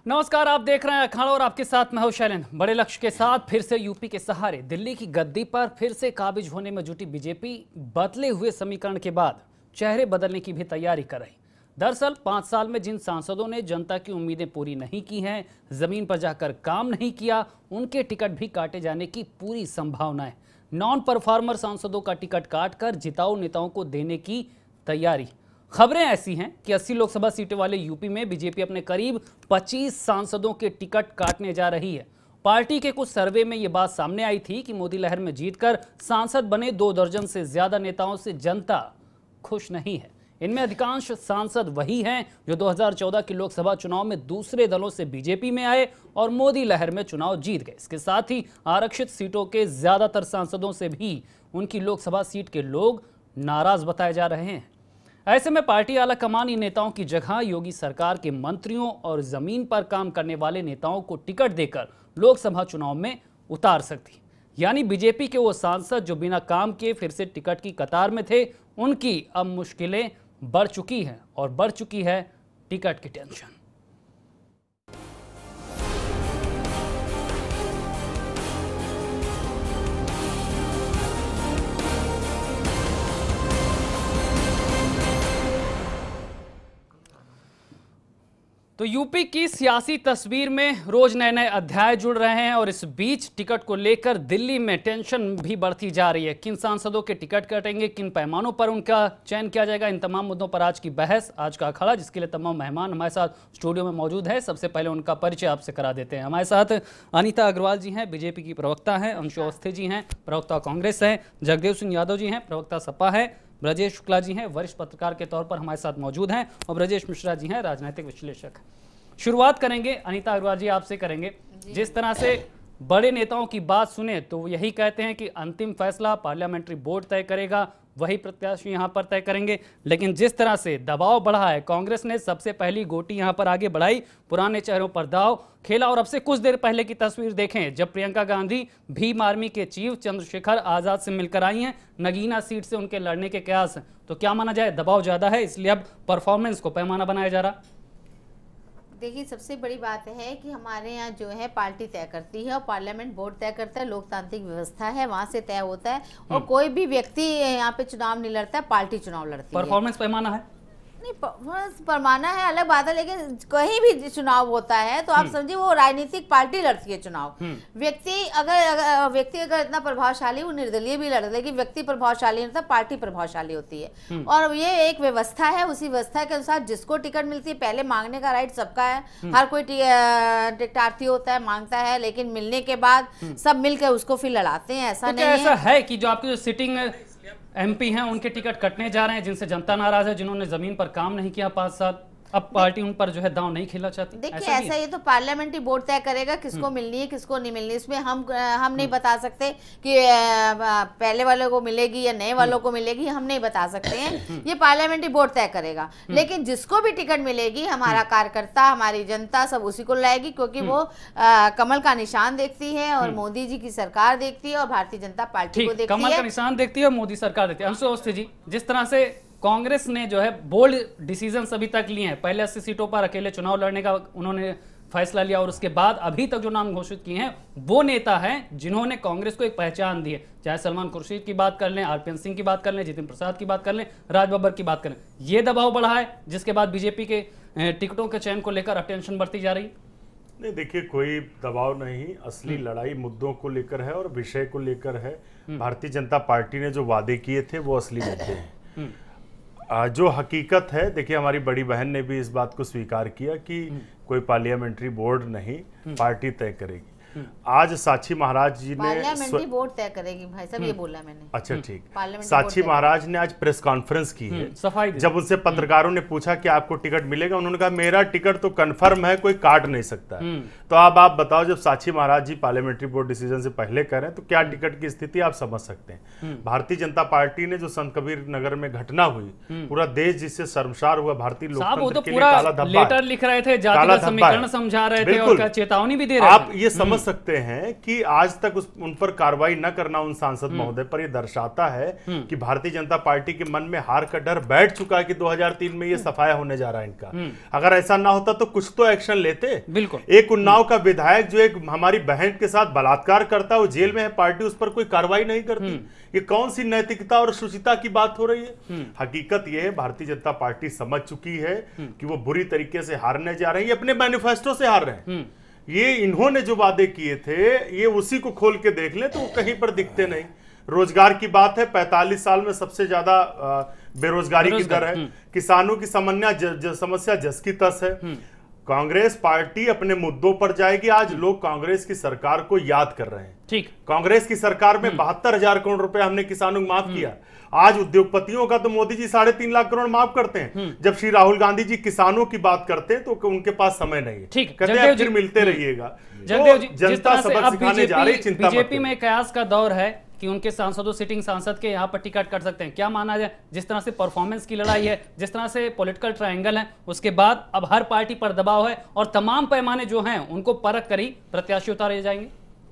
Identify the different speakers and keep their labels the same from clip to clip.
Speaker 1: नमस्कार, आप देख रहे हैं अखाड़ा और आपके साथ मैं हूं शैलेंद्र। बड़े लक्ष्य के साथ फिर से यूपी के सहारे दिल्ली की गद्दी पर फिर से काबिज होने में जुटी बीजेपी बदले हुए समीकरण के बाद चेहरे बदलने की भी तैयारी कर रही। दरअसल 5 साल में जिन सांसदों ने जनता की उम्मीदें पूरी नहीं की हैं, जमीन पर जाकर काम नहीं किया, उनके टिकट भी काटे जाने की पूरी संभावना है। नॉन परफॉर्मर सांसदों का टिकट काटकर जिताऊ नेताओं को देने की तैयारी। खबरें ऐसी हैं कि 80 लोकसभा सीटें वाले यूपी में बीजेपी अपने करीब 25 सांसदों के टिकट काटने जा रही है। पार्टी के कुछ सर्वे में यह बात सामने आई थी कि मोदी लहर में जीतकर सांसद बने 2 दर्जन से ज्यादा नेताओं से जनता खुश नहीं है। इनमें अधिकांश सांसद वही हैं जो 2014 के लोकसभा चुनाव में दूसरे दलों से बीजेपी में आए और मोदी लहर में चुनाव जीत गए। इसके साथ ही आरक्षित सीटों के ज्यादातर सांसदों से भी उनकी लोकसभा सीट के लोग नाराज बताए जा रहे हैं। ऐसे में पार्टी आला कमान इन नेताओं की जगह योगी सरकार के मंत्रियों और जमीन पर काम करने वाले नेताओं को टिकट देकर लोकसभा चुनाव में उतार सकती। यानी बीजेपी के वो सांसद जो बिना काम के फिर से टिकट की कतार में थे, उनकी अब मुश्किलें बढ़ चुकी हैं और बढ़ चुकी है टिकट की टेंशन। तो यूपी की सियासी तस्वीर में रोज नए नए अध्याय जुड़ रहे हैं और इस बीच टिकट को लेकर दिल्ली में टेंशन भी बढ़ती जा रही है। किन सांसदों के टिकट कटेंगे, किन पैमानों पर उनका चयन किया जाएगा, इन तमाम मुद्दों पर आज की बहस, आज का अखाड़ा, जिसके लिए तमाम मेहमान हमारे साथ स्टूडियो में मौजूद है। सबसे पहले उनका परिचय आपसे करा देते हैं। हमारे साथ अनीता अग्रवाल जी हैं, बीजेपी की प्रवक्ता हैं, अंशु अवस्थी जी हैं, प्रवक्ता कांग्रेस हैं, जगदेव सिंह यादव जी हैं, प्रवक्ता सपा है, ब्रजेश शुक्ला जी हैं, वरिष्ठ पत्रकार के तौर पर हमारे साथ मौजूद हैं, और ब्रजेश मिश्रा जी हैं, राजनीतिक विश्लेषक। शुरुआत करेंगे अनीता अग्रवाल जी, आपसे करेंगे। जिस तरह से बड़े नेताओं की बात सुने तो वो यही कहते हैं कि अंतिम फैसला पार्लियामेंट्री बोर्ड तय करेगा, वही प्रत्याशी यहां पर तय करेंगे। लेकिन जिस तरह से दबाव बढ़ा है, कांग्रेस ने सबसे पहली गोटी यहां पर आगे बढ़ाई, पुराने चेहरों पर दाव खेला। और अब से कुछ देर पहले की तस्वीर देखें जब प्रियंका गांधी भीम आर्मी के चीफ चंद्रशेखर आजाद से मिलकर आई हैं, नगीना सीट से उनके लड़ने के कयास हैं। तो क्या माना जाए, दबाव ज्यादा है इसलिए अब परफॉर्मेंस को पैमाना बनाया जा रहा?
Speaker 2: देखिए, सबसे बड़ी बात है कि हमारे यहाँ जो है पार्टी तय करती है और पार्लियामेंट बोर्ड तय करता है, लोकतांत्रिक व्यवस्था है, वहाँ से तय होता है। और कोई भी व्यक्ति यहाँ पे चुनाव नहीं लड़ता है, पार्टी चुनाव लड़ती है।
Speaker 1: परफॉर्मेंस पैमाना है
Speaker 2: नहीं, परमाना है अलग बात है, लेकिन कहीं भी चुनाव होता है तो आप समझिए वो राजनीतिक पार्टी लड़ती है चुनाव। व्यक्ति अगर इतना प्रभावशाली, वो निर्दलीय भी लड़ता है, लेकिन व्यक्ति प्रभावशाली नहीं होता, पार्टी प्रभावशाली होती है। और ये एक व्यवस्था है, उसी व्यवस्था के अनुसार जिसको टिकट मिलती है, पहले मांगने का राइट सबका है, हर कोई टिकटार्थी होता है, मांगता है, लेकिन मिलने के बाद सब मिलकर उसको फिर लड़ाते हैं। ऐसा नहीं है।
Speaker 1: ऐसा है कि जो आपकी जो सिटिंग एमपी हैं उनके टिकट कटने जा रहे हैं, जिनसे जनता नाराज है, जिन्होंने जमीन पर काम नहीं किया 5 साल, अब पार्टी उन पर जो है दांव नहीं खेलना चाहती?
Speaker 2: देखिए, ऐसा ये तो पार्लियामेंट्री बोर्ड तय करेगा किसको मिलनी है, किसको नहीं मिलनी। इसमें हम नहीं बता सकते कि पहले वालों को मिलेगी या नए वालों को मिलेगी, हम नहीं बता सकते हैं। ये पार्लियामेंट्री बोर्ड तय करेगा। लेकिन जिसको भी टिकट मिलेगी, हमारा कार्यकर्ता, हमारी जनता सब उसी को लाएगी, क्योंकि वो कमल का निशान देखती है और मोदी जी की सरकार देखती है और भारतीय जनता पार्टी को देखती है।
Speaker 1: कमल का निशान देखती है और मोदी सरकार देखती है। अंशु अवस्थी जी, जिस तरह से कांग्रेस ने जो है बोल्ड डिसीजन अभी तक लिए हैं, पहले 80 सीटों पर अकेले चुनाव लड़ने का उन्होंने फैसला लिया, और उसके बाद अभी तक जो नाम घोषित किए हैं वो नेता हैं जिन्होंने कांग्रेस को एक पहचान दी है। चाहे सलमान खुर्शीद की बात कर लें, आरपीएन सिंह की बात कर लें, जितिन प्रसाद की बात कर लें, राज बब्बर की बात कर लें, ये दबाव बढ़ा है जिसके बाद बीजेपी के टिकटों के चयन को लेकर अब टेंशन बढ़ती जा रही?
Speaker 3: नहीं, देखिए, कोई दबाव नहीं, असली लड़ाई मुद्दों को लेकर है और विषय को लेकर है। भारतीय जनता पार्टी ने जो वादे किए थे वो असली मुद्दे हैं। जो हकीकत है, देखिए, हमारी बड़ी बहन ने भी इस बात को स्वीकार किया कि कोई पार्लियामेंट्री बोर्ड नहीं, पार्टी तय करेगी। आज साक्षी महाराज जी ने
Speaker 2: पार्लियामेंट्री बोर्ड तय करेगी, भाई साहब, ये बोला मैंने।
Speaker 3: अच्छा, ठीक। साक्षी महाराज ने आज प्रेस कॉन्फ्रेंस की है, सफाई जब उनसे पत्रकारों ने पूछा कि आपको टिकट मिलेगा, उन्होंने कहा मेरा टिकट तो कंफर्म है, कोई काट नहीं सकता है। तो अब आप बताओ, जब Sakshi Maharaj ji parliamentary board decision से पहले कह रहे हैं तो क्या टिकट की स्थिति आप समझ सकते हैं। भारतीय जनता पार्टी ने जो संत कबीर नगर में घटना हुई, पूरा देश जिससे शर्मसार हुआ, भारतीय लोकतंत्र के लिए काला धब्बा,
Speaker 1: लेटर लिख रहे थे, जातिगत समीकरण समझा रहे थे और चेतावनी भी दे रहे थे।
Speaker 3: आप ये समझ सकते हैं कि आज तक उन पर कार्रवाई न करना उन सांसद महोदय पर, यह दर्शाता है कि भारतीय जनता पार्टी के मन में हार का डर बैठ चुका है कि 2003 में ये सफाया होने जा रहा है इनका। अगर ऐसा ना होता तो कुछ तो एक्शन लेते।
Speaker 1: बिल्कुल।
Speaker 3: एक उन्नाव का विधायक जो एक हमारी बहन के साथ बलात्कार करता है, वो जेल में है, पार्टी उस पर कोई कार्रवाई नहीं करती। ये कौन सी नैतिकता और शुचिता की बात हो रही है? हकीकत यह है भारतीय जनता पार्टी समझ चुकी है कि वो बुरी तरीके से हारने जा रहे हैं। ये अपने मैनिफेस्टो से हार रहे हैं। ये इन्होंने जो वादे किए थे, ये उसी को खोल के देख लें तो वो कहीं पर दिखते नहीं। रोजगार की बात है, 45 साल में सबसे ज्यादा बेरोजगारी की दर है। किसानों की समस्या जस की तस है। कांग्रेस पार्टी अपने मुद्दों पर जाएगी। आज लोग कांग्रेस की सरकार को याद कर रहे हैं।
Speaker 1: ठीक,
Speaker 3: कांग्रेस की सरकार में 72,000 करोड़ रुपए हमने किसानों को माफ किया। आज उद्योगपतियों का तो मोदी जी 3.5 लाख करोड़ माफ करते हैं। जब श्री राहुल गांधी जी किसानों की बात करते हैं तो उनके पास समय नहीं है।
Speaker 1: ठीक,
Speaker 3: कहते हैं फिर मिलते रहिएगा।
Speaker 1: जगदेव जी,
Speaker 3: जनता सबक सिखाने जा रही है, चिंता मत
Speaker 1: बीजेपी में कयास का दौर है कि उनके सांसदों, सिटिंग सांसद के यहाँ पर टिकट कर सकते हैं। क्या माना जाए, जिस तरह से परफॉर्मेंस की लड़ाई है, जिस तरह से पॉलिटिकल ट्रायंगल है, उसके बाद अब हर पार्टी पर दबाव है और तमाम पैमाने जो हैं उनको परख कर ही प्रत्याशी उतारे जाएंगे।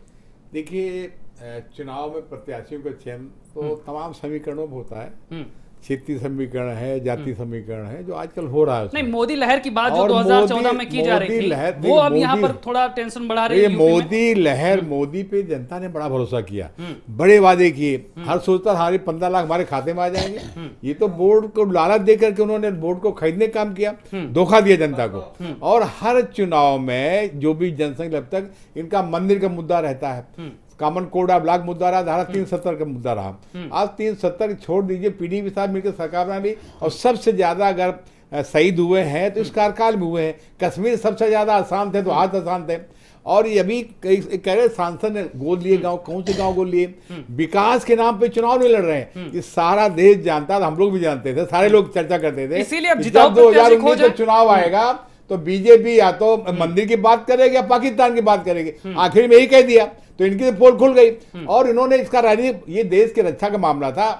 Speaker 4: देखिए, चुनाव में प्रत्याशियों का चयन तो तमाम समीकरणों में होता है। क्षेत्रीय समीकरण है, जाति समीकरण है, जो आजकल हो रहा है।
Speaker 1: नहीं, मोदी लहर की बात जो 2014 में की जा रही थी, वो अब यहाँ पर थोड़ा टेंशन बढ़ा रही है।
Speaker 4: मोदी लहर, मोदी पे जनता ने बड़ा भरोसा किया, बड़े वादे किए। हर सोचता हमारे 15 लाख हमारे खाते में आ जाएंगे। ये तो बोर्ड को लालच दे करके उन्होंने बोर्ड को खरीदने का काम किया, धोखा दिया जनता को। और हर चुनाव में जो भी जनसंघ, अब तक इनका मंदिर का मुद्दा रहता है, कॉमन कोड ऑफ लॉ मुद्दा रहा, धारा 370 का मुद्दा रहा। आज 370 छोड़ दीजिए, पीडीपी साहब मिलकर सरकार बना ली। और सबसे ज्यादा अगर शहीद हुए हैं तो इस कार्यकाल में हुए हैं। कश्मीर सबसे ज्यादा अशांत है तो आज अशांत है। और ये अभी कह रहे सांसद ने गोद लिए गांव, कौन से गांव गोद लिए? विकास के नाम पे चुनाव नहीं लड़ रहे हैं। ये सारा देश जानता था, हम लोग भी जानते थे, सारे लोग चर्चा करते थे।
Speaker 1: इसीलिए अब
Speaker 4: जब 2019 में चुनाव आएगा तो बीजेपी या तो मंदिर की बात करेगी या पाकिस्तान की बात करेगी। आखिर में यही कह दिया तो इनकी तो पोल खुल गई। और इन्होंने इसका राजनीति, ये देश की रक्षा का मामला था,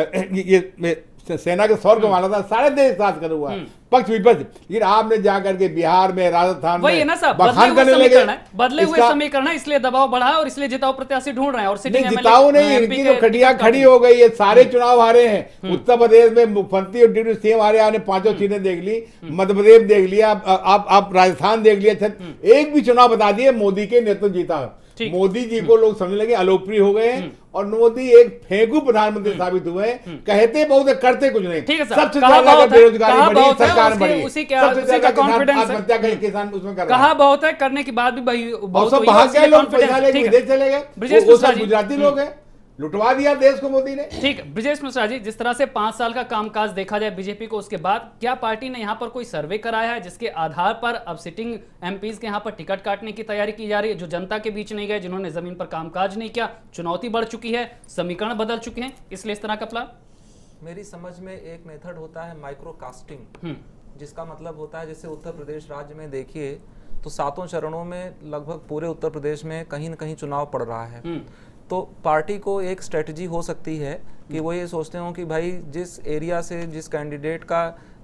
Speaker 4: ये सेना के सौर का मामला था, सारे देश साथ कर हुआ है, पक्ष विपक्ष। लेकिन आपने जाकर के बिहार में, राजस्थान में बखान करने लगे।
Speaker 1: बदले हुए समीकरण है, इसलिए दबाव बढ़ा और इसलिए जिताऊ प्रत्याशी ढूंढ रहे हैं। और
Speaker 4: नहीं, जिताऊ नहीं, इनकी तो खटिया खड़ी हो गई है। सारे चुनाव हारे हैं। उत्तर प्रदेश में मुख्यमंत्री और डिप्टी सीएम हारे, आपने 5 सीटें देख ली, मध्य प्रदेश देख लिया, आप राजस्थान देख लिया। एक भी चुनाव बता दिए मोदी के नेतृत्व जीता। मोदी जी को लोग समझने लगे अलोकप्रिय हो गए हैं और मोदी एक फेंकू प्रधानमंत्री साबित हुए हैं। कहते बहुत है, करते कुछ नहीं। सबसे ज्यादा बेरोजगारी बढ़ी, सरकार बढ़ी, सबसे ज्यादा आत्महत्या का किसान उसमें कर रहा है।
Speaker 1: कहा बहुत है, करने के बाद भी बहुत
Speaker 4: सब भाग गए लोग, पैसा लेके विदेश चले गए। वो सब गुजराती लोग हैं, लुटवा दिया देश को मोदी ने।
Speaker 1: ठीक, ब्रजेश मिश्रा जी, जिस तरह से 5 साल का कामकाज देखा जाए बीजेपी को, उसके बाद क्या पार्टी ने यहाँ पर कोई सर्वे कराया है जिसके आधार पर अब सिटिंग एमपीज के यहाँ पर टिकट काटने की तैयारी की जा रही है, जो जनता के बीच नहीं गए, जिन्होंने जमीन पर कामकाज नहीं किया? चुनौती बढ़ चुकी है, समीकरण बदल चुके हैं, इसलिए इस तरह का प्लान?
Speaker 5: मेरी समझ में एक मेथड होता है माइक्रो कास्टिंग, जिसका मतलब होता है, जैसे उत्तर प्रदेश राज्य में देखिए तो 7 चरणों में लगभग पूरे उत्तर प्रदेश में कहीं न कहीं चुनाव पड़ रहा है। तो पार्टी को एक स्ट्रेटजी हो सकती है कि वो ये सोचते हो कि भाई जिस एरिया से जिस कैंडिडेट का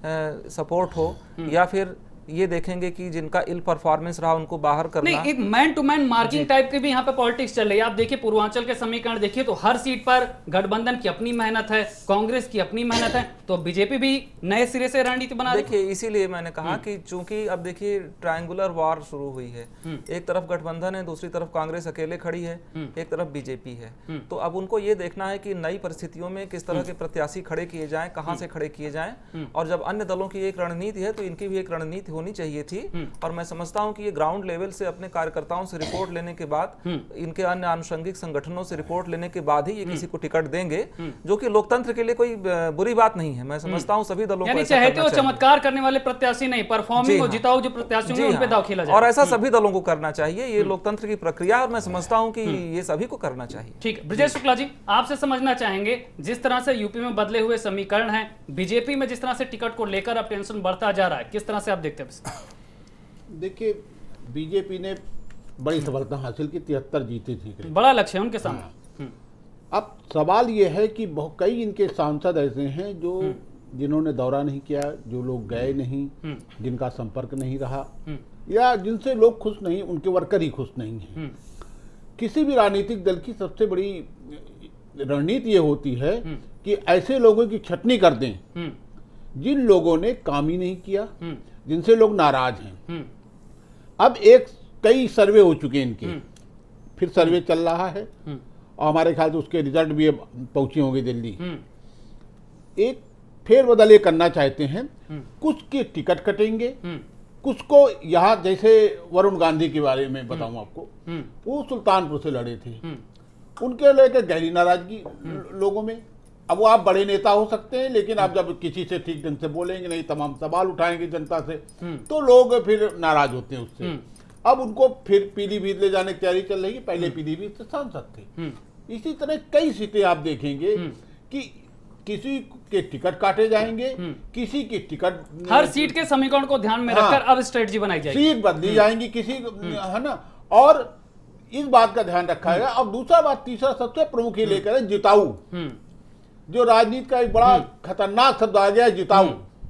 Speaker 5: सपोर्ट हो, या फिर ये देखेंगे कि जिनका इल परफॉर्मेंस रहा उनको बाहर करना।
Speaker 1: नहीं, एक man to man marking type की भी यहाँ पे पॉलिटिक्स चल रही है। आप देखिए पूर्वांचल के समीकरण देखिए तो हर सीट पर गठबंधन की अपनी मेहनत है, कांग्रेस की अपनी मेहनत है, तो बीजेपी भी नए सिरे से रणनीति बना
Speaker 5: देखिए। इसीलिए मैंने कहा कि चूंकि अब देखिए ट्रायंगुलर वॉर शुरू हुई है, एक तरफ गठबंधन है, दूसरी तरफ कांग्रेस अकेले खड़ी है, एक तरफ बीजेपी है। तो अब उनको ये देखना है कि नई परिस्थितियों में किस तरह के प्रत्याशी खड़े किए जाएं, कहां से खड़े किए जाएं। और जब अन्य दलों की एक रणनीति है तो इनकी भी एक रणनीति होनी चाहिए थी। और मैं समझता हूं कि ये ग्राउंड लेवल से अपने कार्यकर्ताओं से रिपोर्ट लेने के बाद, इनके अन्य आनुषंगिक संगठनों से रिपोर्ट लेने के बाद ही ये किसी को टिकट देंगे, जो कि लोकतंत्र के लिए कोई बुरी बात नहीं है। मैं समझता हूं सभी दलों को
Speaker 1: चाहते हो चमत्कार करने वाले प्रत्याशी नहीं, परफॉर्मिंग और जिताऊ जो प्रत्याशी हैं उन पे दांव खेला जाए,
Speaker 5: और ऐसा सभी दलों को करना चाहिए। ये लोकतंत्र की प्रक्रिया और मैं समझता हूं कि ये सभी को करना चाहिए।
Speaker 1: ठीक, ब्रजेश शुक्ला जी, आपसे समझना चाहेंगे, जिस तरह से यूपी में बदले हुए समीकरण है, बीजेपी में जिस तरह से टिकट को लेकर अब टेंशन बढ़ता जा रहा है, किस तरह से आप देखते हैं?
Speaker 6: देखिए, बीजेपी ने बड़ी सफलता हासिल की, 73 जीते थी,
Speaker 1: बड़ा लक्ष्य है उनके सामने।
Speaker 6: अब सवाल यह है कि कई इनके सांसद ऐसे हैं जो जिन्होंने दौरा नहीं किया, जो लोग गए नहीं, जिनका संपर्क नहीं रहा, या जिनसे लोग खुश नहीं, उनके वर्कर ही खुश नहीं हैं। किसी भी राजनीतिक दल की सबसे बड़ी रणनीति ये होती है कि ऐसे लोगों की छटनी कर दें जिन लोगों ने काम ही नहीं किया, जिनसे लोग नाराज हैं। अब कई सर्वे हो चुके हैं इनके, फिर सर्वे चल रहा है और हमारे ख्याल से उसके रिजल्ट भी पहुंचे होंगे दिल्ली। एक फेरबदल ये करना चाहते हैं, कुछ के टिकट कटेंगे, कुछ को यहाँ, जैसे वरुण गांधी के बारे में बताऊं आपको, वो सुल्तानपुर से लड़े थे, उनके लेकर गहरी नाराजगी लोगों में। अब वो आप बड़े नेता हो सकते हैं, लेकिन आप जब किसी से ठीक ढंग से बोलेंगे नहीं, तमाम सवाल उठाएंगे जनता से, तो लोग फिर नाराज होते हैं उससे। अब उनको फिर पीलीभीत ले जाने की तैयारी चल रही है, पहले पीलीभीत से सांसद थे। इसी तरह कई सीटें आप देखेंगे कि किसी के टिकट काटे जाएंगे, किसी की टिकट,
Speaker 1: हर सीट के समीकरण को ध्यान में रखकर अब स्ट्रेटजी बनाई जाएगी,
Speaker 6: सीट बदली जाएंगी किसी, है ना। और इस बात का ध्यान रखा है। अब दूसरा बात, तीसरा सबसे प्रमुख ये लेकर है जिताऊ, जो राजनीति का एक बड़ा खतरनाक शब्द आ गया है, जिताऊ।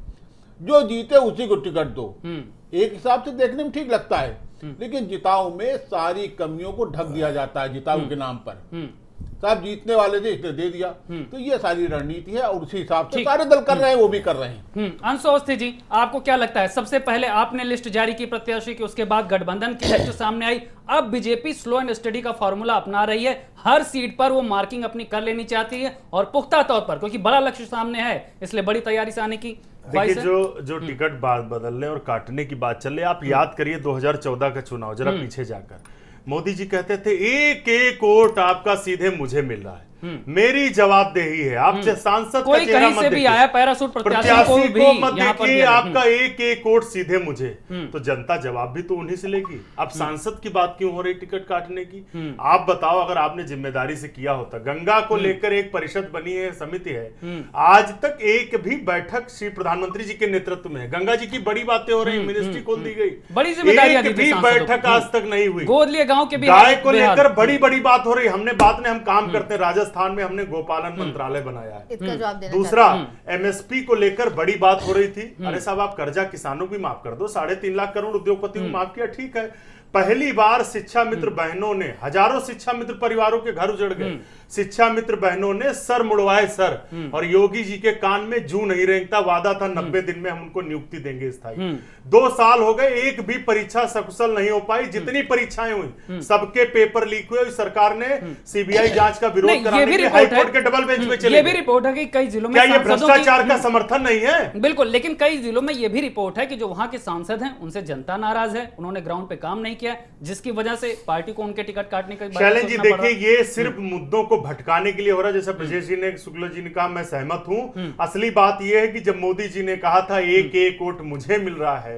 Speaker 6: जो जीते उसी को टिकट दो। एक हिसाब से देखने में ठीक लगता है, लेकिन जिताऊ में सारी कमियों को ढक दिया जाता है जिताऊ के नाम पर। साहब जीतने वाले थे इसलिए दे दिया, तो ये सारी रणनीति है और उसी हिसाब से सारे दल कर रहे हैं, वो भी कर रहे हैं।
Speaker 1: अंशु अवस्थी जी, आपको क्या लगता है, सबसे पहले आपने लिस्ट जारी की प्रत्याशी की, उसके बाद गठबंधन की लिस्ट सामने आई, अब बीजेपी स्लो एंड स्टडी का फॉर्मूला अपना रही है, हर सीट पर वो मार्किंग अपनी कर लेनी चाहती है और पुख्ता तौर पर, क्योंकि बड़ा लक्ष्य सामने है, इसलिए बड़ी तैयारी से आने की।
Speaker 3: देखिए, जो टिकट बदलने और काटने की बात चल रही है, आप याद करिए 2014 का चुनाव, जरा पीछे जाकर मोदी जी कहते थे एक एक वोट आपका सीधे मुझे मिल रहा है, मेरी जवाबदेही है। आपसे सांसद
Speaker 1: कोई
Speaker 3: का चेहरा
Speaker 1: कहीं से भी आया, पैरासूट प्रत्याशी को
Speaker 3: मत देखिए, आपका एक एक वोट सीधे मुझे, तो जनता जवाब भी तो उन्हीं से लेगी। अब सांसद की बात क्यों हो रही टिकट काटने की? आप बताओ, अगर आपने जिम्मेदारी से किया होता। गंगा को लेकर एक परिषद बनी है, समिति है, आज तक एक भी बैठक श्री प्रधानमंत्री जी के नेतृत्व में है। गंगा जी की बड़ी बातें हो रही, मिनिस्ट्री खोल दी गई,
Speaker 1: बड़ी जिम्मेदारी,
Speaker 3: एक भी बैठक आज तक नहीं हुई।
Speaker 1: गोद लिए गांव के भी
Speaker 3: गाय को लेकर बड़ी बड़ी बात हो रही, हमने बात ने हम काम करते हैं, राजस्थान में हमने गोपालन मंत्रालय बनाया है। दूसरा, एमएसपी को लेकर बड़ी बात हो रही थी, अरे साहब आप कर्जा किसानों को भी माफ कर दो, 3.5 लाख करोड़ उद्योगपतियों को माफ किया, ठीक है। पहली बार शिक्षा मित्र बहनों ने, हजारों शिक्षा मित्र परिवारों के घर उजड़ गए, शिक्षा मित्र बहनों ने सर मुड़वाए सर, और योगी जी के कान में जू नहीं रेंगता, वादा था 90 दिन में हम उनको नियुक्ति देंगे स्थायी। 2 साल हो गए, एक भी परीक्षा सकुशल नहीं हो पाई। जितनी परीक्षाएं हुई सबके पेपर लीक हुए, सरकार ने सीबीआई जांच का विरोध कराने के लिए हाईकोर्ट के डबल बेंच में चले।
Speaker 1: ये भी रिपोर्ट है कि कई जिलों में,
Speaker 3: क्या ये भ्रष्टाचार का समर्थन नहीं है?
Speaker 1: बिल्कुल, लेकिन कई जिलों में ये भी रिपोर्ट है कि जो वहां के सांसद हैं उनसे जनता नाराज है, उन्होंने ग्राउंड पे काम नहीं किया, जिसकी वजह से पार्टी को उनके टिकट काटने का।
Speaker 3: शैलेंद्र जी देखिए, ये सिर्फ मुद्दों को भटकाने के लिए हो रहा है, जैसा ब्रजेश जी ने, शुक्ला जी ने कहा, मैं सहमत हूं। असली बात यह है कि जब मोदी जी ने कहा था एक एक वोट मुझे मिल रहा है,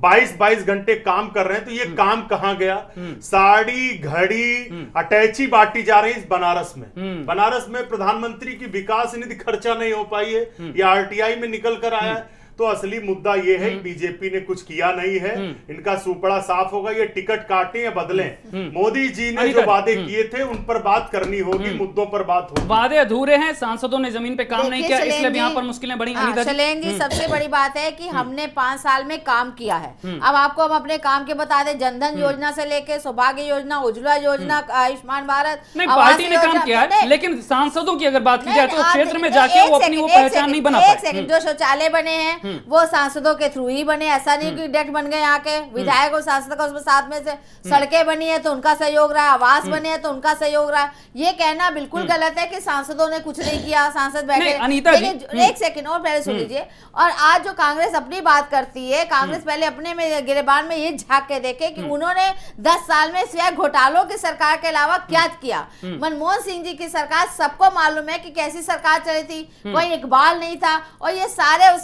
Speaker 3: 22 घंटे काम कर रहे हैं, तो ये काम कहां गया? साड़ी, घड़ी, अटैची बांटी जा रही है बनारस में। बनारस में प्रधानमंत्री की विकास निधि खर्चा नहीं हो पाई है, या आरटीआई में निकल कर आया है। तो असली मुद्दा यह है कि बीजेपी ने कुछ किया नहीं है, इनका सुपड़ा साफ होगा, ये टिकट काटें या बदलें। मोदी जी ने जो वादे किए थे उन पर बात करनी होगी, मुद्दों पर बात होगी।
Speaker 1: वादे अधूरे हैं, सांसदों ने जमीन पे काम नहीं किया, इसलिए भी यहाँ पर मुश्किलें बढ़ी।
Speaker 2: चलेंगी, सबसे बड़ी बात है कि हमने 5 साल में काम किया है। अब आपको हम अपने काम के बता दें, जनधन योजना से लेके सौभाग्य योजना, उज्ज्वला योजना, आयुष्मान भारत,
Speaker 1: पार्टी ने काम किया है, लेकिन सांसदों की अगर बात की जाए तो क्षेत्र में जाके वो अपनी पहचान नहीं बना पाए।
Speaker 2: जो शौचालय बने हैं वो सांसदों के थ्रू ही बने, ऐसा नहीं कि डायरेक्ट बन गए। यहाँ के विधायक और सांसद का उसमें साथ में से सड़कें बनी है तो उनका सहयोग रहा, आवास बने हैं तो उनका सहयोग रहा। ये कहना बिल्कुल गलत है कि सांसदों ने कुछ नहीं किया, सांसद बैठे। लेकिन एक सेकंड और पहले सुन लीजिए। और आज जो कांग्रेस अपनी बात करती है, कांग्रेस पहले अपने में गिरेबान में ये झांक के देखे कि उन्होंने 10 साल में सिवाय घोटालों की सरकार के अलावा क्या किया। मनमोहन सिंह जी की सरकार सबको मालूम है कि कैसी सरकार चली थी, कोई इकबाल नहीं था, और ये सारे उस समय बहुत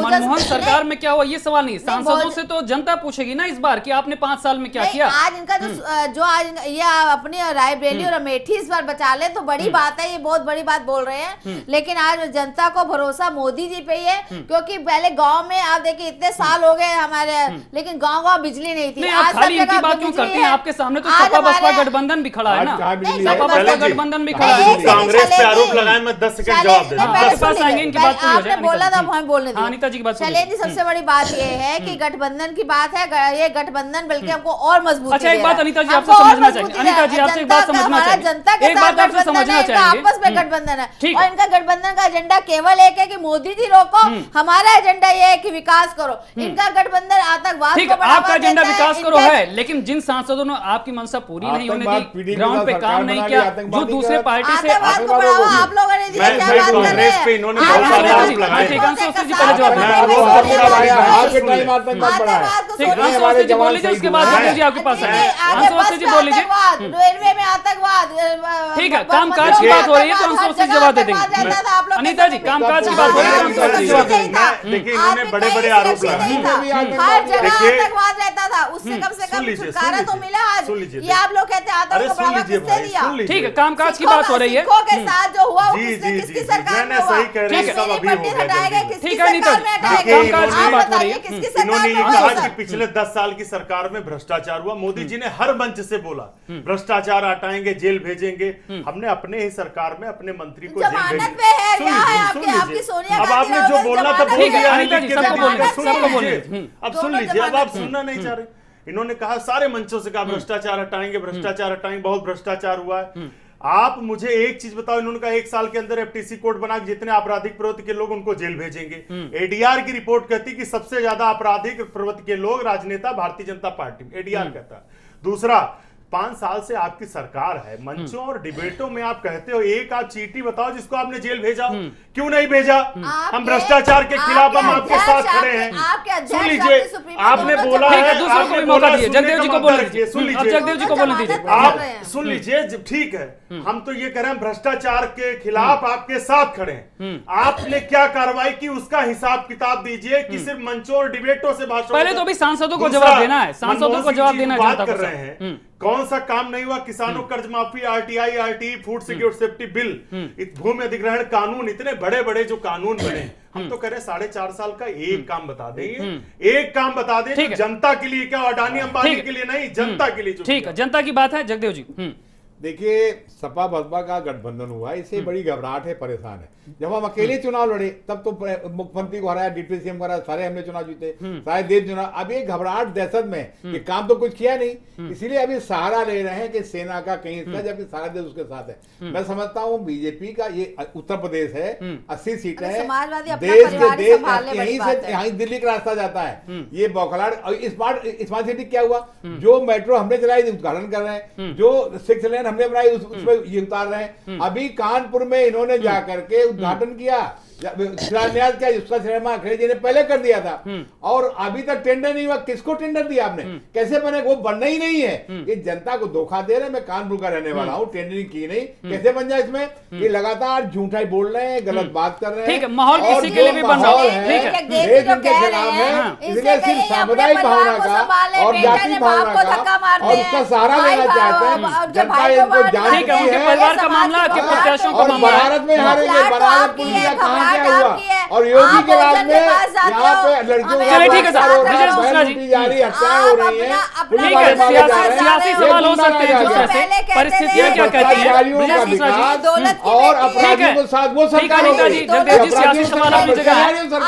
Speaker 1: मनमोहन सरकार में क्या हुआ ये सवाल नहीं, सांसदों से तो जनता पूछेगी ना इस बार कि आपने 5 साल में क्या किया।
Speaker 2: आज इनका जो आज ये अपनी रायबरेली और अमेठी इस बार बचा ले तो बड़ी बात है, ये बहुत बड़ी बात बोल रहे हैं। लेकिन आज जनता को भरोसा मोदी जी पे ही है, क्योंकि पहले गांव में आप देखिए इतने साल हो गए हमारे, लेकिन गांव गांव बिजली नहीं थी।
Speaker 1: आज खाली इनकी बात क्यों करते हैं? आपके सामने तो सपा बसपा गठबंधन भी खड़ा है ना, सपा बसपा गठबंधन भी खड़ा है।
Speaker 3: कांग्रेस पे आरोप लगाए, मैं 10 सेकंड जवाब दे दूं।
Speaker 1: आपके पास आएंगे, इनकी बात पूरी हो जाए।
Speaker 2: आपने बोला था हमें बोलने दीजिए।
Speaker 1: अनीता जी की बात
Speaker 2: चलिए जी, सबसे बड़ी बात ये है कि गठबंधन की बात है, ये गठबंधन बल्कि हमको और मजबूती।
Speaker 1: अच्छा एक बात अनीता जी आपसे समझना चाहिए, अनीता जी आपसे एक बात समझना चाहिए,
Speaker 2: जनता के साथ गठबंधन है, आपस में गठबंधन है, और इनका गठबंधन का एजेंडा केवल एक है कि मोदी जी रोको, हमारा एजेंडा ये है कि विकास करो। इनका गठबंधन आतंकवाद
Speaker 1: ठीक, आपका एजेंडा विकास करो है, लेकिन जिन सांसदों ने आपकी मंशा पूरी नहीं होने दी, ग्राउंड पे काम नहीं किया, जो दूसरे पार्टी से
Speaker 2: आप लोगों ने दिया, क्या बात कर रहे हैं?
Speaker 3: पे इन्होंने बहुत सारे आरोप लगाए।
Speaker 1: ठीक है, अंशुल जी पहले जवाब जी बोल लीजिए, उसके बाद जगदेव जी आपके पास आएंगे। अंशुल जी बोल लीजिए।
Speaker 2: रेलवे में आतंकवाद,
Speaker 1: ठीक है, कामकाज की बात हो रही है तो अंशुल जी जवाब दे देंगे। अनीता जी कामकाज की बात हो रही है तो अंशुल जी जवाब देंगे।
Speaker 3: देखिए इन्होंने बड़े बड़े आरोप लगाए,
Speaker 2: हर जगह आतंकवाद रहता था, उससे कम से कम छुटकारा तो मिला। आज ये आप लोग कहते हैं आतंक को बढ़ावा किसने दिया?
Speaker 1: ठीक है, कामकाज की बात हो रही है।
Speaker 2: सिखों के साथ जो हुआ वो किसकी सरकार में हुआ?
Speaker 3: सही कह रहे हैं, सब अभी हो गया।
Speaker 1: ठीक है अनीता जी, कामकाज की बात हो रही है।
Speaker 3: इन्होंने ये कहा कि पिछले 10 साल की सरकार में भ्रष्टाचार हुआ। मोदी जी ने हर मंच से बोला भ्रष्टाचार हटाएंगे, जेल भेजेंगे। हमने अपने ही सरकार में अपने मंत्री को जेल भेजा। अब आपने जो बोलना था बोल दिया। अब सुन लीजिए, अब आप सुनना नहीं चाह रहे। इन्होंने कहा सारे मंचों से कहा भ्रष्टाचार हटाएंगे, भ्रष्टाचार हटाएंगे, बहुत भ्रष्टाचार हुआ है। आप मुझे एक चीज बताओ, इन्होंने कहा 1 साल के अंदर एफटीसी कोड बना के जितने आपराधिक प्रवृत्ति के लोग उनको जेल भेजेंगे। एडीआर की रिपोर्ट कहती कि सबसे ज्यादा आपराधिक प्रवृत्ति के लोग राजनेता भारतीय जनता पार्टी में, एडीआर कहता है। दूसरा, 5 साल से आपकी सरकार है, मंचों और डिबेटों में आप कहते हो, एक आप चीटी बताओ जिसको आपने जेल भेजा हो। क्यों नहीं भेजा? हम भ्रष्टाचार के खिलाफ हम आपके साथ खड़े हैं। सुन लीजिए, आपने बोला है, आपने बोला
Speaker 1: जगदेव जी को बोलने दीजिए,
Speaker 3: सुन लीजिए,
Speaker 1: जगदेव जी को बोलने दीजिए,
Speaker 3: आप सुन लीजिए। ठीक है, हम तो ये कह रहे हैं भ्रष्टाचार के खिलाफ आपके साथ खड़े हैं। आपने क्या कार्रवाई की उसका हिसाब किताब दीजिए कि सिर्फ मंचों और डिबेटों से भाषण।
Speaker 1: पहले तो अभी सांसदों को जवाब देना है, सांसदों को जवाब देना है।
Speaker 3: बात कर रहे हैं कौन सा काम नहीं हुआ? किसानों कर्ज माफी, RTI, RTE, food security safety bill, भूमि अधिग्रहण कानून, इतने बड़े बड़े जो कानून बने। हम तो कह रहे 4.5 साल का एक काम बता दें, एक काम बता दें जनता के लिए, क्या अडानी अंबानी के लिए नहीं, जनता के लिए।
Speaker 1: ठीक है, जनता की बात है। जगदेव जी
Speaker 4: देखिए, सपा बसपा का गठबंधन हुआ, इससे बड़ी घबराहट है, परेशान है। जब हम अकेले चुनाव लड़े तब तो मुख्यमंत्री को हराया, डिप्टी सीएम को हराया, सारे हमने चुनाव जीते, सारे देश चुनाव। अब ये घबराहट दहशत में कि काम तो कुछ किया नहीं, इसीलिए अभी सहारा ले रहे हैं कि सेना का कहीं इसका, जबकि सारा देश उसके साथ है। मैं समझता हूँ बीजेपी का ये उत्तर प्रदेश है, 80 सीटें हैं, देश के देश यहीं से यहीं दिल्ली का रास्ता जाता है। ये बौखलाहट। स्मार्ट सिटी क्या हुआ? जो मेट्रो हमने चलाई उद्घाटन कर रहे हैं, जो 6 लेन हमने बनाई उसमें ये उतार रहे हैं। अभी कानपुर में इन्होंने जाकर के उद्घाटन किया, शिलान्यास किया, जिसका सिनेमा अखिलेश जी ने पहले कर दिया था, और अभी तक टेंडर नहीं हुआ। किसको टेंडर दिया आपने? कैसे बने? वो बनना ही नहीं है। ये जनता को धोखा दे रहे। मैं कानपुर का रहने वाला हूँ, टेंडरिंग की नहीं, कैसे बन जाए इसमें? ये लगातार झूठा ही बोल रहे हैं, गलत बात कर रहे हैं।
Speaker 1: ठीक है, माहौल किसी के लिए भी बन रहा है।
Speaker 4: ठीक है, देश उनके खिलाफ है, इसलिए सिर्फ सामुदायिक भावना का और जाति भावना का और उसका सहारा लेना चाहते हैं। जनता इनको जानती है,
Speaker 1: परिवार का मामला, प्रत्याशियों का मामला,
Speaker 4: भारत में हारेंगे, बनारस पुलिस कहाँ क्या हुआ? और योगी के राज में यहाँ पे लड़कियों जारी हत्याएं हो रही है,
Speaker 1: सियासी सवाल हो सकते हैं दूसरे से, परिस्थितियां क्या कहती हैं, और अपराधियों को साथ वो सरकार हो गई।
Speaker 2: सियासी सवाल अपनी जगह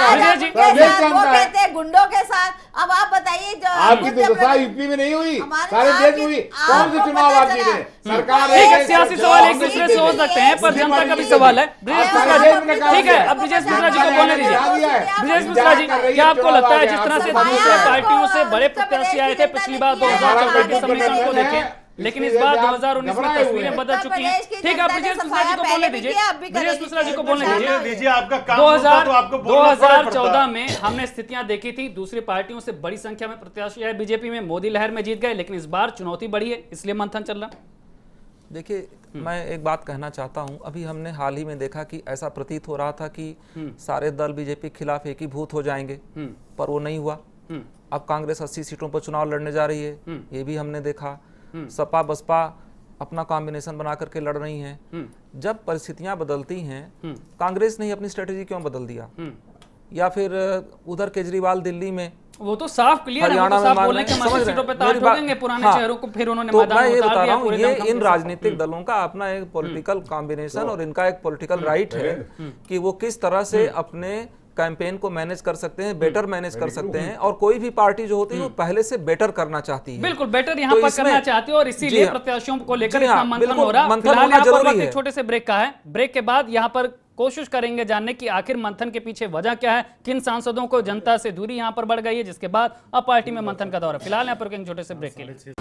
Speaker 2: है, गुंडों के साथ। अब आप बताइए, जो
Speaker 4: आपकी तो दशा यूपी में नहीं हुई, सारे देश में हुई। कौन से चुनाव आप जीते? सरकार
Speaker 1: सियासी सवाल एक दूसरे से हो सकते हैं, पर जनता का भी सवाल है। ठीक है, अब ब्रिजेश मिश्रा जी को बोलने दीजिए। ब्रिजेश मिश्रा जी, क्या आपको लगता है जिस तरह से दूसरे पार्टियों से बड़े प्रत्याशी आए थे पिछली बार 2014 के समीकरण को देखें, लेकिन इस बार 2019 में तस्वीरें बदल चुकी हैं? ठीक है, ब्रिजेश मिश्रा जी को बोलने दीजिए। ब्रिजेश मिश्रा जी को बोलने दीजिए।
Speaker 3: आपका काम
Speaker 1: 2014 में हमने स्थितियां देखी थी, दूसरी पार्टियों से बड़ी संख्या में प्रत्याशी आए बीजेपी में, मोदी लहर में जीत गए, लेकिन इस बार चुनौती बढ़ी है, इसलिए मंथन चल रहा।
Speaker 5: देखिए, मैं एक बात कहना चाहता हूं। अभी हमने हाल ही में देखा कि ऐसा प्रतीत हो रहा था कि सारे दल बीजेपी के खिलाफ एक ही भूत हो जाएंगे, पर वो नहीं हुआ। अब कांग्रेस 80 सीटों पर चुनाव लड़ने जा रही है, ये भी हमने देखा। सपा बसपा अपना कॉम्बिनेशन बना करके लड़ रही हैं। जब परिस्थितियां बदलती हैं, कांग्रेस ने अपनी स्ट्रेटेजी क्यों बदल दिया? या फिर उधर केजरीवाल दिल्ली में,
Speaker 1: वो तो साफ क्लियर है, वो तो साफ बोलने के मामले सीटों पे तार ठोकेंगे पुराने चेहरों को, फिर उन्होंने मैदान में उतार दिया।
Speaker 5: बता रहा हूं, ये इन राजनीतिक दलों का अपना एक पॉलिटिकल कॉम्बिनेशन और इनका एक पॉलिटिकल राइट है कि वो किस तरह से अपने कैंपेन को मैनेज कर सकते हैं, बेटर मैनेज कर सकते हैं। और कोई भी पार्टी जो होती है वो पहले से बेटर करना चाहती है,
Speaker 1: बिल्कुल बेटर यहाँ पर करना चाहती है, और इसीलिए प्रत्याशियों को लेकर इतना मंथन हो रहा है। फिलहाल यहाँ पर वक्त एक छोटे से ब्रेक का है। ब्रेक के बाद यहाँ पर कोशिश करेंगे जानने की आखिर मंथन के पीछे वजह क्या है, किन सांसदों को जनता से दूरी यहाँ पर बढ़ गई है, जिसके बाद अब पार्टी में मंथन का दौर है। फिलहाल यहाँ पर एक छोटे से ब्रेक के लिए।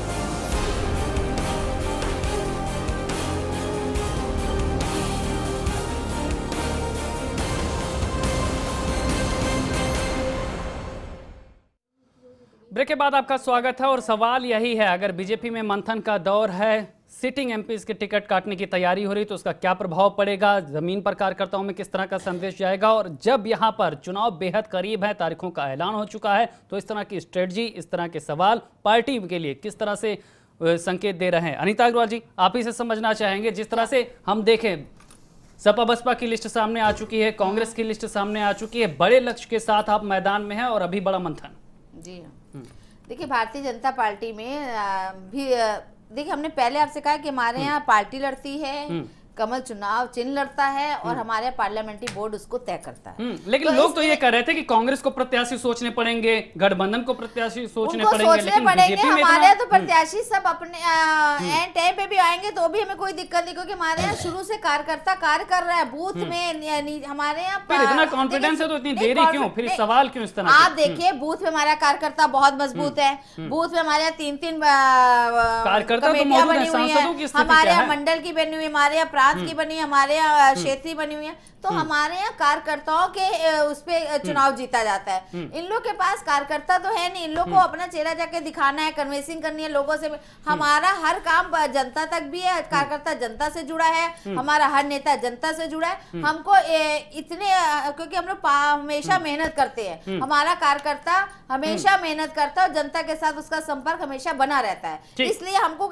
Speaker 1: ब्रेक के बाद आपका स्वागत है, और सवाल यही है, अगर बीजेपी में मंथन का दौर है, सिटिंग एमपीज के टिकट काटने की तैयारी हो रही, तो उसका क्या प्रभाव पड़ेगा, जमीन पर कार्यकर्ताओं में किस तरह का संदेश जाएगा, और जब यहां पर चुनाव बेहद करीब है, तारीखों का ऐलान हो चुका है, तो इस तरह की स्ट्रेटजी, इस तरह के सवाल पार्टी के लिए किस तरह से संकेत दे रहे हैं। अनीता अग्रवाल जी, आप ही से समझना चाहेंगे, जिस तरह से हम देखें सपा बसपा की लिस्ट सामने आ चुकी है, कांग्रेस की लिस्ट सामने आ चुकी है, बड़े लक्ष्य के साथ आप मैदान में हैं और अभी बड़ा मंथन।
Speaker 2: जी देखिए, भारतीय जनता पार्टी में भी देखिए, हमने पहले आपसे कहा कि हमारे यहाँ पार्टी लड़ती है, कमल चुनाव चिन्ह लड़ता है, और हमारे पार्लियामेंट्री बोर्ड उसको तय करता है।
Speaker 1: लेकिन तो लोग तो ये कह रहे थे कि कांग्रेस को प्रत्याशी सोचने पड़ेंगे, गठबंधन को प्रत्याशी सोचने पड़ेंगे, लेकिन बीजेपी में
Speaker 2: हमारे तो प्रत्याशी सब अपने एंड टाइम पे भी आएंगे तो भी हमें कोई दिक्कत नहीं, क्योंकि हमारे यहाँ शुरू से कार्यकर्ता कार्य कर रहा है बूथ में। हमारे यहाँ
Speaker 1: इतना कॉन्फिडेंस है तो इतनी देरी क्यों, फिर सवाल क्यों इस तरह?
Speaker 2: आप देखिए, बूथ में हमारा कार्यकर्ता बहुत मजबूत है। बूथ में हमारे यहाँ 3-3
Speaker 1: कार्यकर्ता बनी हुई है,
Speaker 2: हमारे यहाँ मंडल की बनी हुई, हमारे यहाँ प्रांत की बनी, हमारे यहाँ क्षेत्रीय बनी हुई है। तो हमारे यहाँ कार्यकर्ताओं के उस पे चुनाव जीता जाता है। इन लोग के पास कार्यकर्ता तो है नहीं, इन लोग को अपना चेहरा जाके दिखाना है, कन्विंसिंग करनी है लोगों से। हमारा हर काम जनता तक भी है, कार्यकर्ता जनता से जुड़ा है, हमारा हर नेता जनता से जुड़ा है। हमको इतने, क्योंकि हम लोग हमेशा मेहनत करते हैं, हमारा कार्यकर्ता हमेशा मेहनत करता है और जनता के साथ उसका संपर्क हमेशा बना रहता है। इसलिए हमको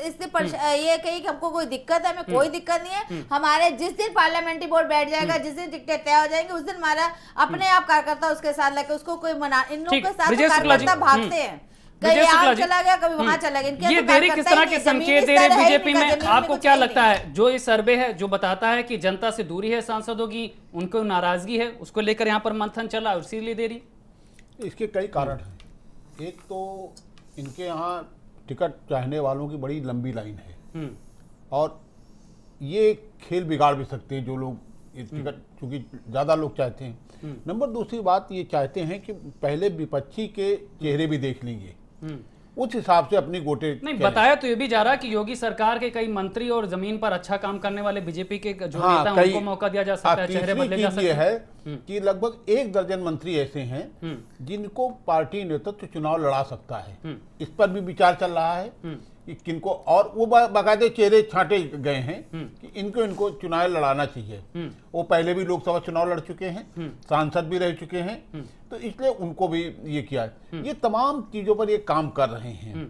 Speaker 2: ये कही कि हमको कोई दिक्कत है, हमें कोई दिक्कत नहीं है। हमारे जिस दिन पार्लियामेंट्री बोर्ड बैठ जाएगा, जिस दिन टिकट तय हो जाएंगे, उस दिन हमारा अपने आप कार्यकर्ता उसके साथ लेकर उसको कोई मना, इन लोगों के साथ कार्यकर्ता भागते हैं, कहीं यहाँ चला गया, कभी वहां चला गया।
Speaker 1: ये देरी किस तरह के संकेत दे रहे बीजेपी में? आपको क्या लगता है, जो ये सर्वे है जो बताता है कि जनता से दूरी है सांसदों की, उनको नाराजगी है, उसको लेकर यहाँ पर मंथन चला और इसीलिए देरी?
Speaker 6: इसके कई कारण हैं। एक तो इनके यहाँ टिकट चाहने वालों की बड़ी लंबी लाइन है, और ये खेल बिगाड़ भी सकते हैं जो लोग टिकट, क्योंकि ज़्यादा लोग चाहते हैं। नंबर दूसरी बात ये चाहते हैं कि पहले विपक्षी के चेहरे भी देख लेंगे, उस हिसाब से अपनी गोटे
Speaker 1: नहीं। बताया तो ये भी जा रहा कि योगी सरकार के कई मंत्री और जमीन पर अच्छा काम करने वाले बीजेपी के जो नेता हैं, उनको मौका दिया जा सकता है, चेहरे बदले जा सकते हैं।
Speaker 6: है कि लगभग 1 दर्जन मंत्री ऐसे हैं जिनको पार्टी नेतृत्व चुनाव लड़ा सकता है। इस पर भी विचार चल रहा है कि किनको, और वो बाकायदे चेहरे छांटे गए हैं कि इनको चुनाव लड़ाना चाहिए। वो पहले भी लोकसभा चुनाव लड़ चुके हैं, सांसद भी रह चुके हैं, तो इसलिए उनको भी ये किया है। ये तमाम चीजों पर ये काम कर रहे हैं।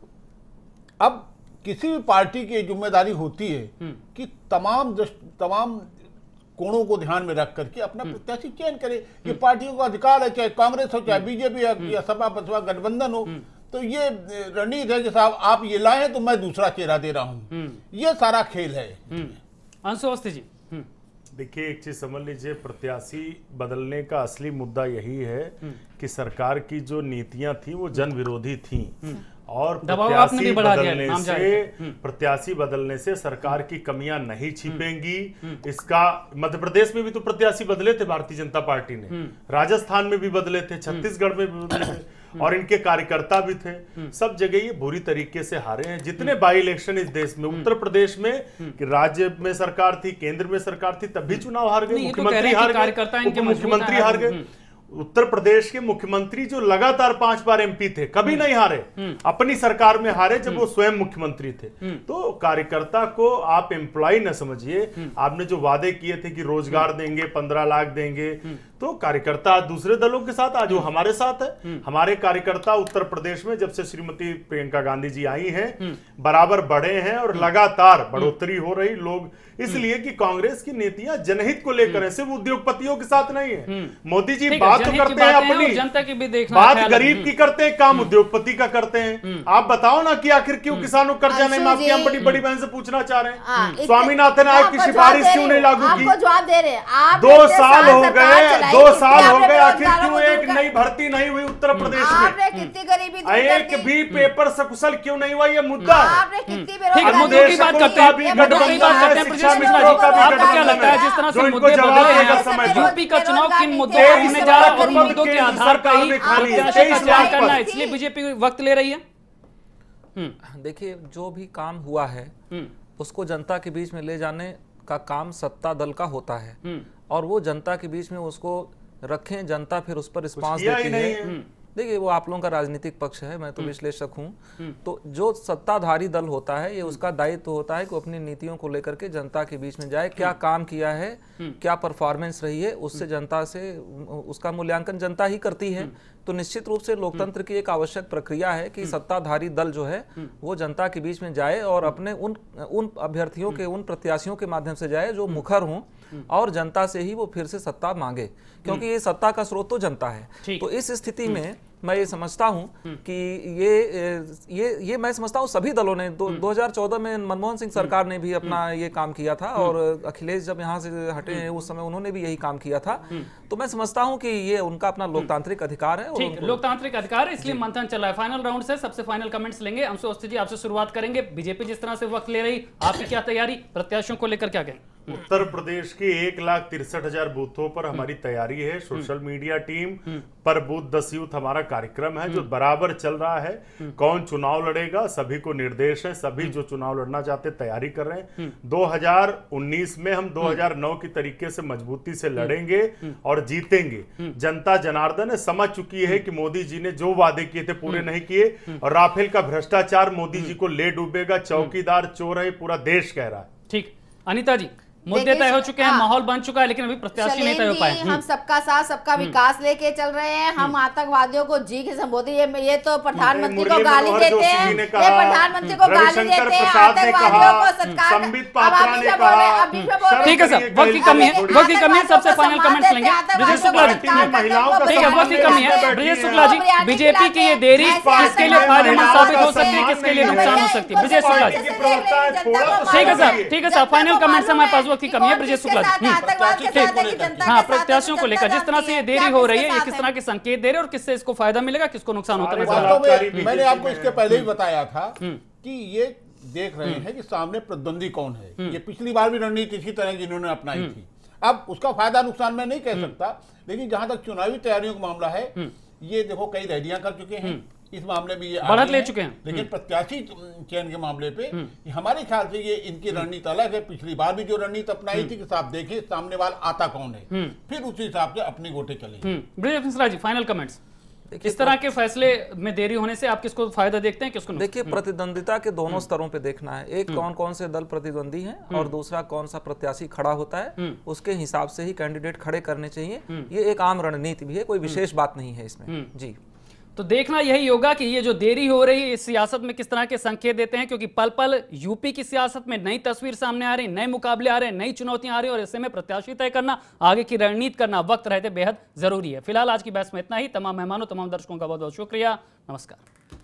Speaker 6: अब किसी भी पार्टी की जिम्मेदारी होती है कि तमाम कोणों को ध्यान में रख करके अपना प्रत्याशी चयन करे। ये पार्टियों का अधिकार है, चाहे कांग्रेस हो, चाहे बीजेपी हो, या सपा बसपा गठबंधन हो। तो ये रणनीति है कि साहब आप ये लाए तो मैं दूसरा चेहरा दे रहा हूं, ये सारा खेल है।
Speaker 1: अंशु अवस्थी जी,
Speaker 3: देखिए, एक चीज समझ लीजिए, प्रत्याशी बदलने का असली मुद्दा यही है कि सरकार की जो नीतियां थी वो जन विरोधी थी, और प्रत्याशी बदलने से सरकार की कमियां नहीं छिपेंगी। इसका मध्य प्रदेश में भी तो प्रत्याशी बदले थे भारतीय जनता पार्टी ने, राजस्थान में भी बदले थे, छत्तीसगढ़ में भी बदले थे, और इनके कार्यकर्ता भी थे। सब जगह ये बुरी तरीके से हारे हैं। जितने बाई इलेक्शन इस देश में, उत्तर प्रदेश में कि राज्य में सरकार थी, केंद्र में सरकार थी, तब भी चुनाव हार गए, मुख्यमंत्री हार गए, मुख्यमंत्री हार गए। उत्तर प्रदेश के मुख्यमंत्री जो लगातार 5 बार एमपी थे, कभी नहीं हारे, अपनी सरकार में हारे जब वो स्वयं मुख्यमंत्री थे। तो कार्यकर्ता को आप एम्प्लॉय न समझिए। आपने जो वादे किए थे कि रोजगार देंगे, 15 लाख देंगे, तो कार्यकर्ता आज दूसरे दलों के साथ, आज वो हमारे साथ है। हमारे कार्यकर्ता उत्तर प्रदेश में जब से श्रीमती प्रियंका गांधी जी आई हैं, बराबर बढ़े हैं और लगातार बढ़ोतरी हो रही। लोग इसलिए कि कांग्रेस की नीतियां जनहित को लेकर है, सिर्फ उद्योगपतियों के साथ नहीं है। मोदी जी बात तो करते हैं अपनी,
Speaker 1: जनता की भी देखना,
Speaker 3: बात गरीब की करते हैं, काम उद्योगपति का करते हैं। आप बताओ ना कि आखिर क्यों किसानों को कर्जा नहीं माफ किया? हम बड़ी बड़ी बहन से पूछना चाह रहे हैं, स्वामीनाथन आयोग की सिफारिश क्यों नहीं लागू की?
Speaker 2: जवाब दे रहे हैं।
Speaker 3: 2 साल हो गए, 2 साल हो गए, आखिर क्यों एक नई भर्ती नहीं हुई उत्तर प्रदेश में?
Speaker 2: कितनी गरीबी
Speaker 3: एक भी पेपर सकुशल क्यों नहीं हुआ? ये मुद्दा
Speaker 2: आपने कितनी
Speaker 1: मुद्दों की बात करते हैं। शिक्षा मिश्रा जी, आपको क्या लगता है जिस तरह से मुद्दे बदले हैं, यूपी का चुनाव किन मुद्दों पर होने जा रहा है और मुद्दों के आधार पर ही प्रत्याशी का चयन करना है, इसलिए बीजेपी वक्त ले रही है?
Speaker 5: देखिए, जो भी काम हुआ है उसको जनता के बीच में ले जाने का काम सत्ता दल का होता है, और वो जनता के बीच में उसको रखें, जनता फिर उस पर रिस्पांस देती है। देखिए, वो आप लोगों का राजनीतिक पक्ष है, मैं तो विश्लेषक हूं। तो जो सत्ताधारी दल होता है, ये उसका दायित्व होता है कि वो अपनी नीतियों को लेकर के जनता के बीच में जाए, क्या काम किया है, क्या परफॉर्मेंस रही है, उससे जनता से उसका मूल्यांकन जनता ही करती है। तो निश्चित रूप से लोकतंत्र की एक आवश्यक प्रक्रिया है कि सत्ताधारी दल जो है वो जनता के बीच में जाए और अपने उन अभ्यर्थियों के, उन प्रत्याशियों के माध्यम से जाए जो मुखर हों, और जनता से ही वो फिर से सत्ता मांगे, क्योंकि ये सत्ता का स्रोत तो जनता है। तो इस स्थिति में मैं ये समझता हूं कि ये मैं समझता हूं सभी दलों ने 2014 में मनमोहन सिंह सरकार ने भी अपना ये काम किया था, और अखिलेश जब यहां से हटे हैं उस समय उन्होंने भी यही काम किया था। तो मैं समझता हूं कि ये उनका अपना लोकतांत्रिक अधिकार है।
Speaker 1: ठीक, लोकतांत्रिक अधिकार है, इसलिए मंथन चल रहा है। फाइनल राउंड से सबसे फाइनल कमेंट्स लेंगे। अंशु अवस्थी जी, आपसे शुरुआत करेंगे। बीजेपी जिस तरह से वक्त ले रही, आपकी क्या तैयारी, प्रत्याशियों को लेकर क्या कहें?
Speaker 3: उत्तर प्रदेश के 1,63,000 बूथों पर हमारी तैयारी है। सोशल मीडिया टीम पर बूथ 10 यूथ हमारा कार्यक्रम है जो बराबर चल रहा है। कौन चुनाव लड़ेगा, सभी को निर्देश है, सभी जो चुनाव लड़ना चाहते तैयारी कर रहे हैं। 2019 में हम 2009 की तरीके से मजबूती से लड़ेंगे और जीतेंगे। जनता जनार्दन है, समझ चुकी है कि मोदी जी ने जो वादे किए थे पूरे नहीं किए, और राफेल का भ्रष्टाचार मोदी जी को ले डूबेगा। चौकीदार चोर है, पूरा देश कह रहा है।
Speaker 1: ठीक, अनीता जी, मुद्दे तय हो चुके हैं, माहौल बन चुका है, लेकिन अभी प्रत्याशी नहीं तय हो पाए।
Speaker 2: हम सबका साथ सबका विकास लेके चल रहे हैं। हम आतंकवादियों को जी के संबोधित, ये तो प्रधानमंत्री को गाली देते हैं, ये प्रधानमंत्री को गाली देते हैं, आतंकवादियों को सत्कार।
Speaker 1: ठीक है सर, वक्त की कमी है, वक्त की कमी है। सबसे फाइनल कमेंट्स लेंगे ब्रजेश शुक्ला जी। ठीक है, वक्त की कमी है। ब्रजेश शुक्ला जी, बीजेपी की ये देरी किसके लिए फायदेमंद साबित हो सकती है, किसके लिए नुकसान हो सकती है? ब्रजेश शुक्ला जी। ठीक है सर, ठीक है सर, फाइनल कमेंट्स हमारे पास की कमी है। ब्रजेश शुक्ला जी, हाँ, प्रत्याशियों को लेकर जिस तरह से ये देरी हो रही है, ये किस तरह के संकेत दे रहे हैं और किससे इसको फायदा मिलेगा, किसको नुकसान होता है?
Speaker 6: मैंने आपको इसके पहले ही बताया था कि ये देख रहे हैं कि सामने प्रतिद्वंदी कौन है। ये पिछली बार भी रणनीति इसी तरह की इन्होंने अपनाई थी। अब उसका फायदा नुकसान मैं नहीं कह सकता, लेकिन जहां तक चुनावी तैयारियों का मामला है, ये देखो कई रैलियां कर चुके हैं, इस मामले में ये
Speaker 1: बढ़त ले चुके हैं।
Speaker 6: लेकिन प्रत्याशी चयन के मामले पे हमारे ख्याल से ये इनकी रणनीति अलग है। पिछली बार भी जो रणनीति अपनाई थी कि आप देखें सामने वाला आता कौन है, फिर उसी हिसाब से अपनी वोटें चलेंगे।
Speaker 1: Brajesh Mishra ji, final comments. इस तरह के फैसले में देरी होने से आप किसको फायदा देखते हैं, किसको?
Speaker 5: देखिए, प्रतिद्वंदिता के दोनों स्तरों पे देखना है। एक, कौन कौन से दल प्रतिद्वंदी हैं, और दूसरा कौन सा प्रत्याशी खड़ा होता है, उसके हिसाब से ही कैंडिडेट खड़े करने चाहिए। ये एक आम रणनीति भी है, कोई विशेष बात नहीं है इसमें। जी,
Speaker 1: तो देखना यही होगा कि ये जो देरी हो रही है इस सियासत में किस तरह के संकेत देते हैं, क्योंकि पल पल यूपी की सियासत में नई तस्वीर सामने आ रही, नए मुकाबले आ रहे हैं, नई चुनौतियां आ रही हैं, और ऐसे में प्रत्याशी तय करना, आगे की रणनीति करना वक्त रहते बेहद जरूरी है। फिलहाल आज की बहस में इतना ही। तमाम मेहमानों, तमाम दर्शकों का बहुत बहुत शुक्रिया। नमस्कार।